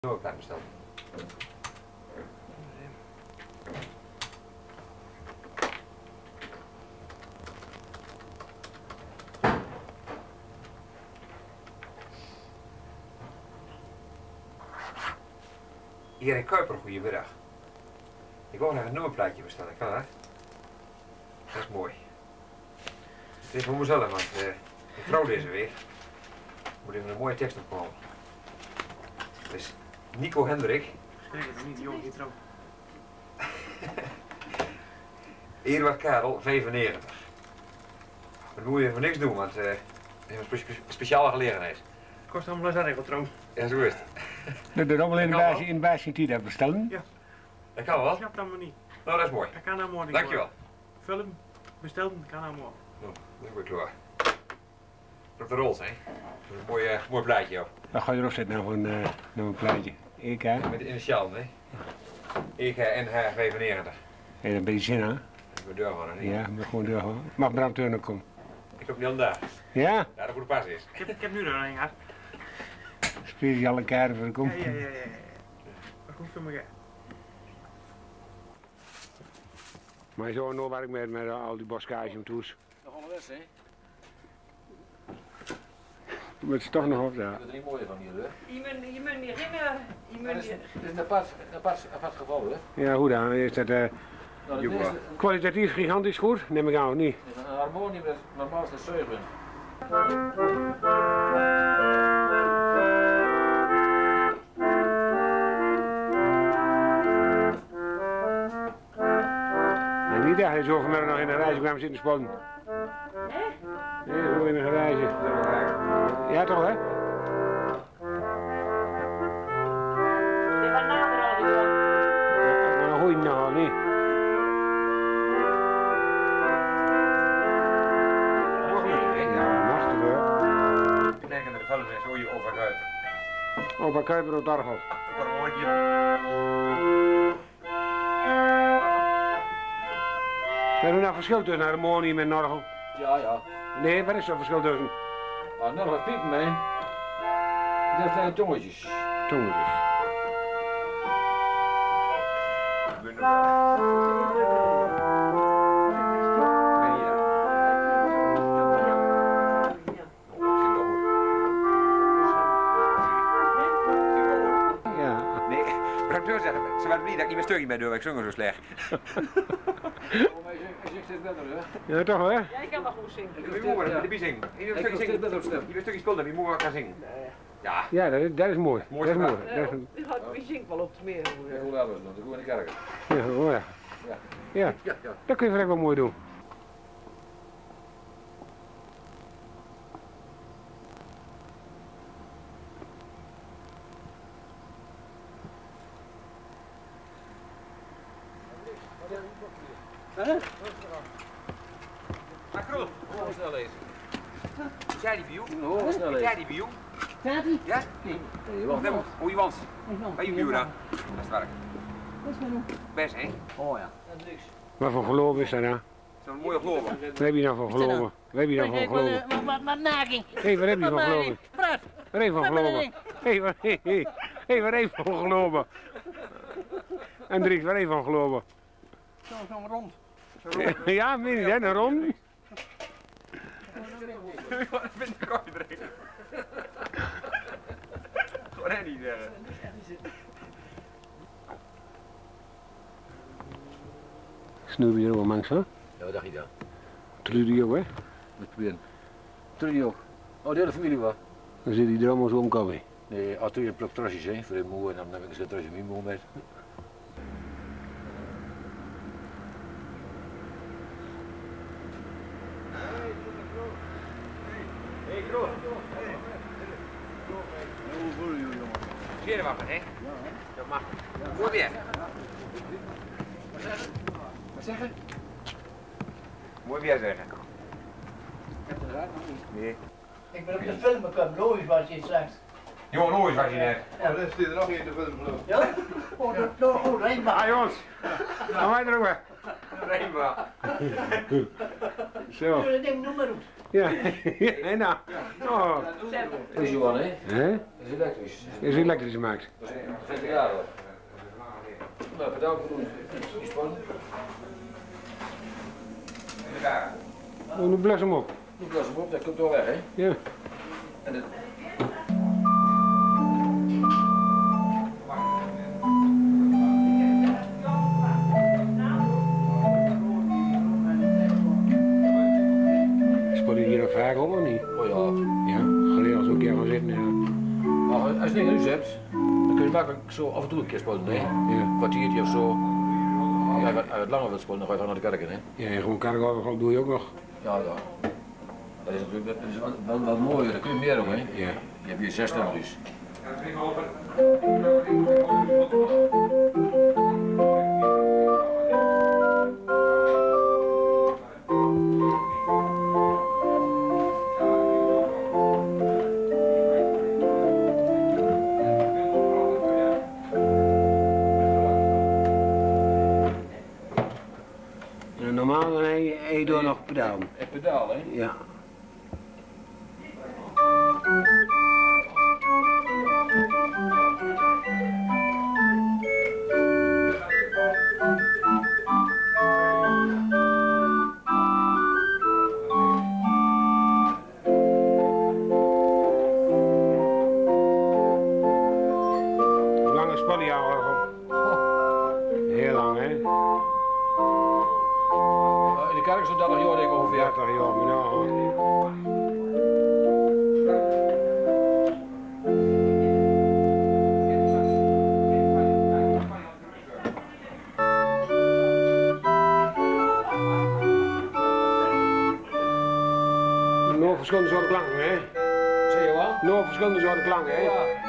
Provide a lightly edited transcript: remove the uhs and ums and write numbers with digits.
Zo heb ik besteld. Erik Kuiper, goedemiddag. Ik wou nog een nummerplaatje bestellen, kan dat? Dat is mooi. Het is voor mezelf, want ik trouw deze week. Moet even een mooie tekst opkomen. Het is Nico Hendrik. Schrik het niet, jongen, die trouw. Eduard Karel, 95. Dat moet je voor niks doen, want het is een speciale gelegenheid. Kost allemaal een regel trouw. Ja, zo is het. Dat je allemaal in de basis die dat bestellen? Ja. Dat kan wel. Ik snap dat maar niet. Nou, dat is mooi. Dat kan nou morgen. Dankjewel. Film bestellen, dat kan nou morgen. Nou, dat is weer klaar. Op de rol, hè? Dat is een mooi plaatje, joh. Dan ga je erop zetten voor een plaatje. EK. Met de initialen, hè? EK NH 95. En een beetje zin, hè? Ik ben deur van, hè? Ja, ik ben gewoon doorgaan. Mag Bram Turner komen? Ik heb niet aan daar. Ja? Ja, dat goed pas is. Ik heb nu er een gehad. Speciale kaarten voor de kom. Ja. Dat goed voor me. Maar zo nou waar ik met al die boskage om toes. Nog onderweg, hè? Het is toch nog op, ja. Dat is er niet mooier van hier, hè? Je moet niet rennen. Het is een apart geval, hè? Ja, hoe dan? Is dat Nou, de eerste, kwalitatief gigantisch goed? Neem ik aan, of niet? een harmonium is normaal is 7. En niet dat hij zo vanmiddag nog in een garage kwam zitten spelen. Nee, zo in een garage. Ja toch, hè? Die van nader al die man. Maar een goeie nou, niet? Ja, machtig hoor. Ik denk aan de velden zijn zo je overuit. Opa Kuiper op Dargel. Voor een woordje. Is er nou verschil tussen harmonium en orgel? Ja. Nee, waar is er verschil tussen? Maar nog wat piepen mee. Dat heeft kleine tongetjes. Tongetjes. Ja. Nee, Bram Deur zeggen, ze waren blij dat ik niet meer stukje ben door, ik zong zo slecht. Hij zegt het beter, hè? Ja toch hè? Jij kan wel goed zingen. Je moet maar de zingen. Je Ik moet beter op stem. een stukje spelen, je moet maar gaan zingen. Ja. Ja, dat is mooi. Mooi Dat is mooi. gedaan. Dat is, Wie zingt wel op het meer. Ja, hoe laat is het? Dan gaan we in de kerk. ja, oh ja. Ja, Ja. dat kun je vrij wel mooi doen. Acro, Hoge snel lezen. jij die bio? Hoge snel Jij lezen. die bio? Gaat ie? Ja? Nee, wacht. Hoe je wans? Bij je bio dan? Dat is werk. Dat is maar doen. Best, hè? Oh ja. Dat is niks. Wat voor geloof is dat nou? Zo'n mooie geloven. Wat heb je nou voor geloven? Wat heb je nou voor geloven? Wat naking. Hé, wat heb je voor geloven? Praat. Waar heb je voor geloven? Hé, waar heb je voor geloven? Hendrik, waar heb je van geloven? Zo'n rond. Ja, meen je dat, een rond? Wat vind ik koffie drinken? Gewoon hè niet zeggen. Snoep je er wel langs, hè? Ja, wat dacht je dan? Trudy ook, hè? Met proberen. Trudy ook. Oh, de hele familie was. Dan zit hij er allemaal zo om koffie. Nee, als je plukt trosjes, hè, voor de moe en dan heb ik een trosje met moe met. Hé, Kroon. Hoe voel je je, jongen? Zenuwachtig, hè? Dat mag. Mooi weer. Wat zeggen? Mooi weer zeggen. Nee. Ik ben op de film gekomen, logisch was je slecht. Johan Ooijs was je net. Ja, dat is er nog in de film geloof ik. Ja? Oh, Rijnbaan. Ah jongens, gaan wij er ook weg. Rijnbaan. Zo. Dat ding noem maar op. Ja, ja, nou. Oh. Dat is Johan, hè? Hè? Dat is elektrisch. Is elektrisch gemaakt. Dat is 20 jaar al. Nou, bedankt voor die span. Oh, nu blas hem op. Nu blas hem op, dat komt wel weg, hè? Ja. En het... Spot je hier nog vaak op of niet? Oh ja. Ja, geleden als we een keer gaan zitten. Ja. Maar als je niks hebt, dan kun je makkelijk zo af en toe een keer spelen, hè? Ja. Een kwartiertje of zo. Ja, als je het langer wilt spelen, dan ga je van naar de kerk in, hè? Ja, en gewoon karren doe je ook nog. Ja, ja. Dat is natuurlijk dat is wel mooier, dan kun je meer ook, hè? Ja. Je hebt hier 6 nummers. En normaal dan heb je door nog pedaal. En pedaal, hè? Ja. Hoe lang is Polly al? Heel lang, hè? In de kerk zo'n 30 jaar, denk ik ongeveer. 30 jaar, maar nou. Nog verschillende soorten klanken, hè? Zeg je wat? Nog verschillende soorten klanken, hè? Ja.